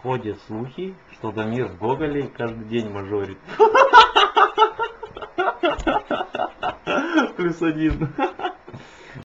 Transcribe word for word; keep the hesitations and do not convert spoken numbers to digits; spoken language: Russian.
Ходят слухи, что Дамир в Гоголе каждый день мажорит. Плюс один.